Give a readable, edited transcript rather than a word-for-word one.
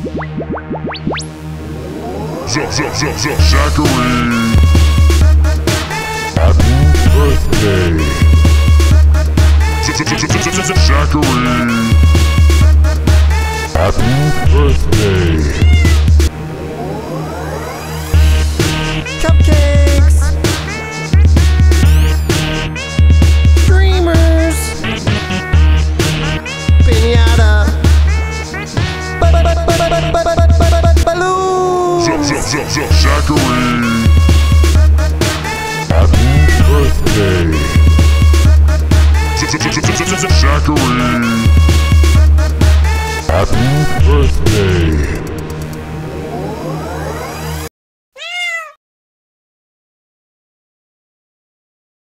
Zachary, happy birthday. Zachary, happy birthday. Cupcakes! Dreamers! Piñata! Balloons! Zachary, happy birthday. Zachary, happy birthday.